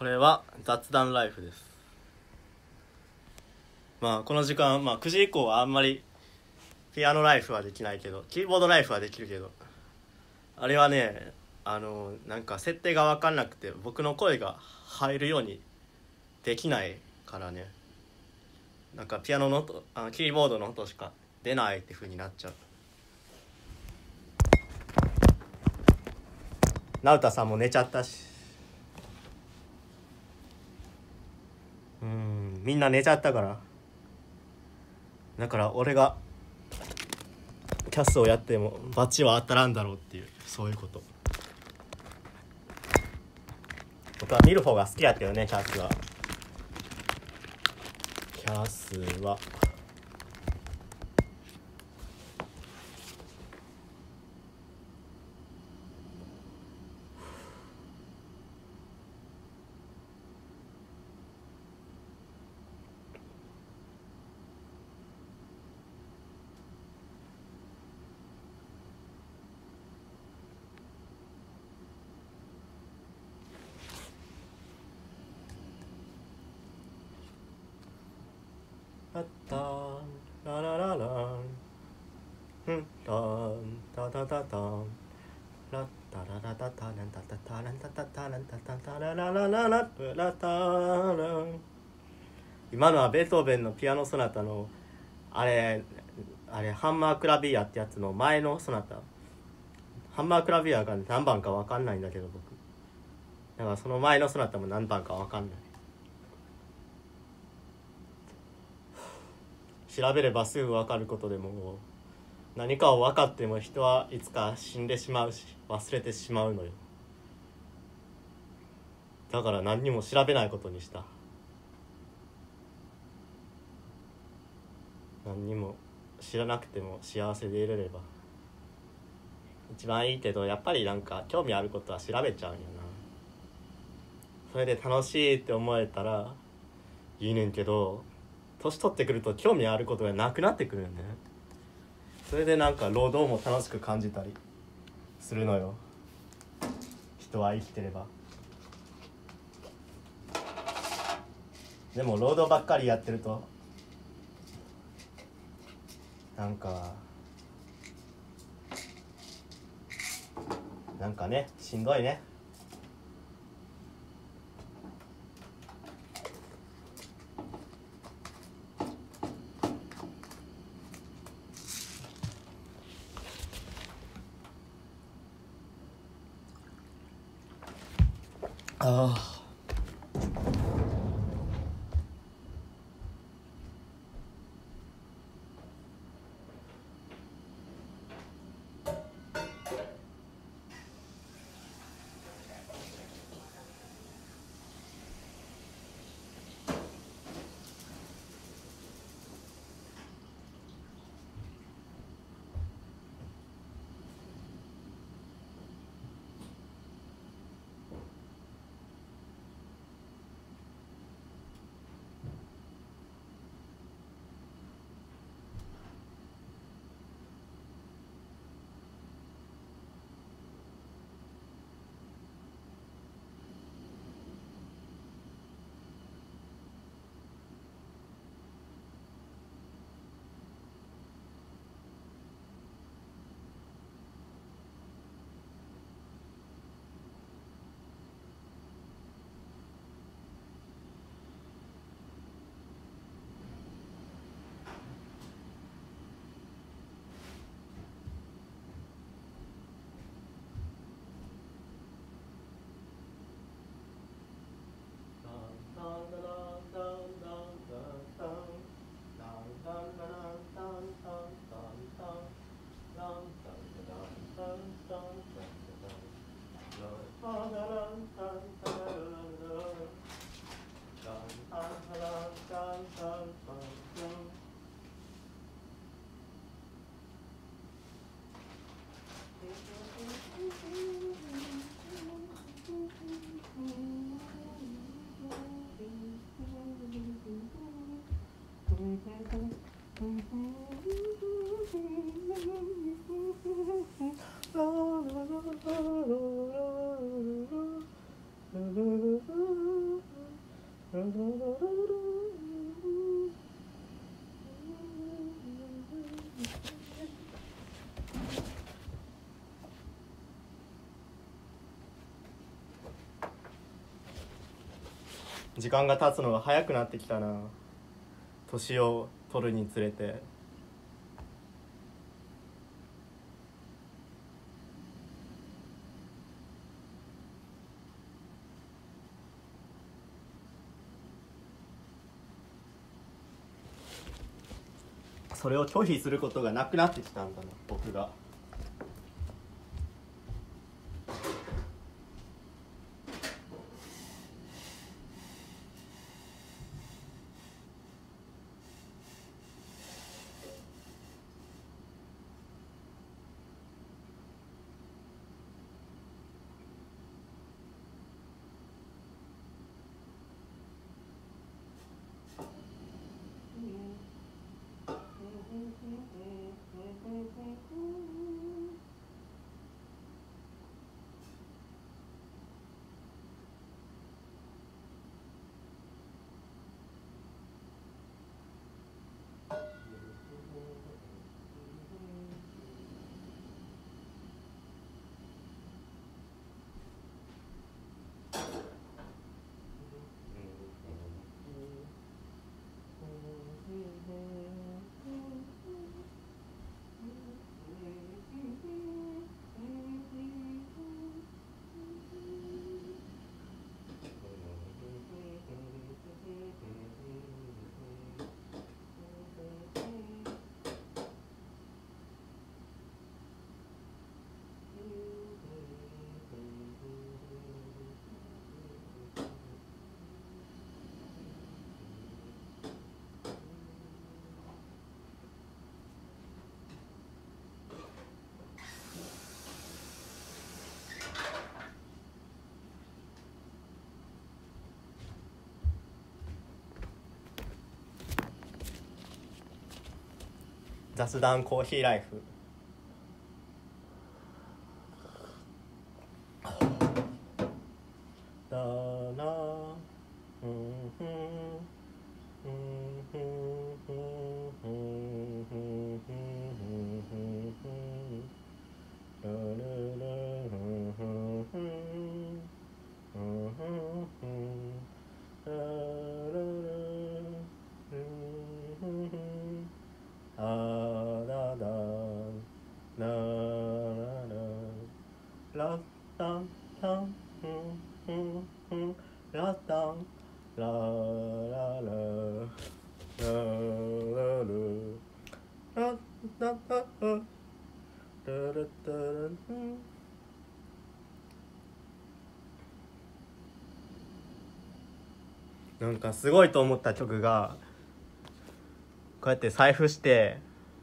これは雑談ライフです。この時間、9時以降はあんまりピアノライフはできないけど、キーボードライフはできるけど、あれはね、なんか設定が分かんなくて僕の声が入るようにできないからね、なんかピアノの音、キーボードの音しか出ないって風になっちゃう。直太さんも寝ちゃったし、みんな寝ちゃったから、だから俺がキャスをやってもバチは当たらんだろうっていう、そういうこと。僕は見る方が好きだったよね。キャスはあったラララランタンタタタタンラッタララタタランタタタランタタタランタタタララララララタラン。今のはベートーベンのピアノソナタのあれハンマークラビアってやつの前のソナタ。ハンマークラビアが何番か分かんないんだけど、僕だからその前のソナタも何番か分かんない。調べればすぐ分かることでも、何かを分かっても人はいつか死んでしまうし忘れてしまうのよ。だから何にも調べないことにした。何にも知らなくても幸せでいれれば一番いいけど、やっぱりなんか興味あることは調べちゃうんやな。それで楽しいって思えたらいいねんけど、年取ってくると興味あることがなくなってくるんだよね。それでなんか労働も楽しく感じたりするのよ、人は生きてれば。でも労働ばっかりやってるとなんかね、しんどいね。ああ、ララララララララララ時間が経つのが早くなってきたな、年を取るにつれて。それを拒否することがなくなってきたんだな、僕が。雑談コーヒーライフ。だななんかすごいと思った曲が、こうやって財布して、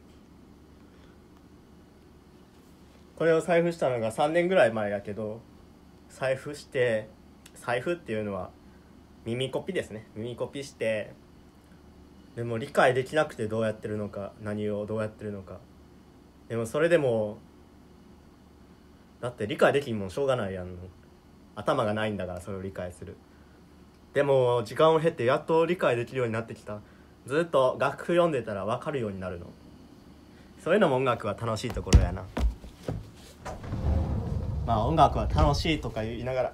これを財布したのが3年ぐらい前やけど、財布して、財布っていうのは耳コピですね。耳コピして、でも理解できなくてどうやってるのか、何をどうやってるのか。でもそれでも、だって理解できんもんしょうがないやんの。頭がないんだからそれを理解する。でも時間を経ってやっと理解できるようになってきた。ずっと楽譜読んでたら分かるようになるの。そういうのも音楽は楽しいところやな。まあ音楽は楽しいとか言いながら、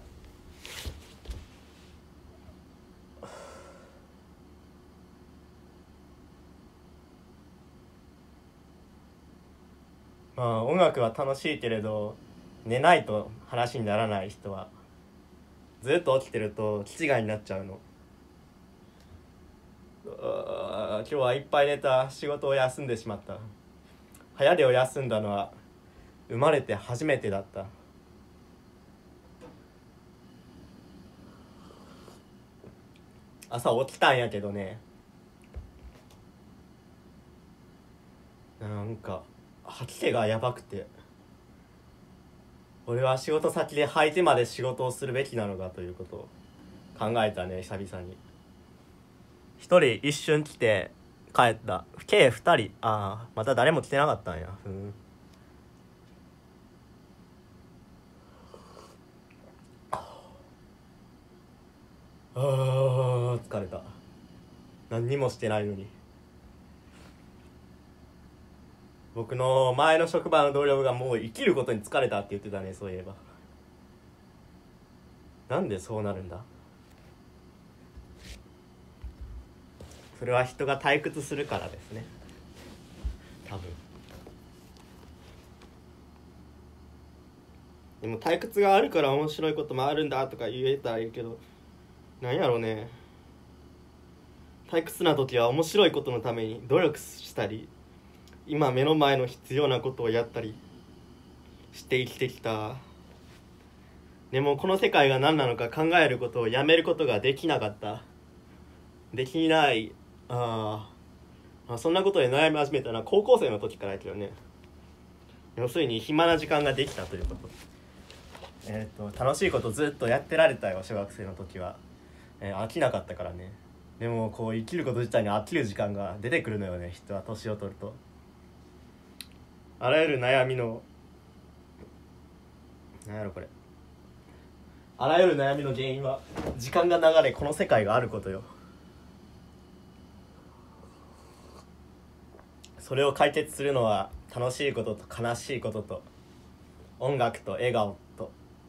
まあ音楽は楽しいけれど、寝ないと話にならない人はずっと起きてると気違いになっちゃうの。今日はいっぱい寝た。仕事を休んでしまった。早出を休んだのは生まれて初めてだった。朝起きたんやけどね、なんか吐き気がやばくて、俺は仕事先で吐いてまで仕事をするべきなのかということを考えたね、久々に。一人一瞬来て帰った。計二人。また誰も来てなかったんや。 疲れた。何にもしてないのに。僕の前の職場の同僚がもう生きることに疲れたって言ってたね。そういえば。なんでそうなるんだ。それは人が退屈するからですね、多分。でも退屈があるから面白いこともあるんだとか言えたらいいけど、なんやろうね。退屈な時は面白いことのために努力したり、今目の前の必要なことをやったりして生きてきた。でもこの世界が何なのか考えることをやめることができなかった。できない。そんなことで悩み始めたのは高校生の時からやけどね。要するに暇な時間ができたということ。楽しいことずっとやってられたよ、小学生の時は。飽きなかったからね。でもこう生きること自体に飽きる時間が出てくるのよね、人は年を取ると。あらゆる悩みの、なんやろこれ、あらゆる悩みの原因は時間が流れ、この世界があることよ。それを解決するのは楽しいことと悲しいことと音楽と笑顔と、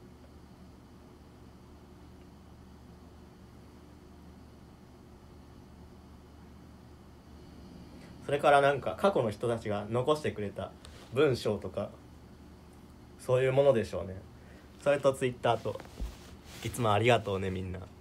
それからなんか過去の人たちが残してくれた文章とか、そういうものでしょうね。それとツイッターと、いつもありがとうねみんな。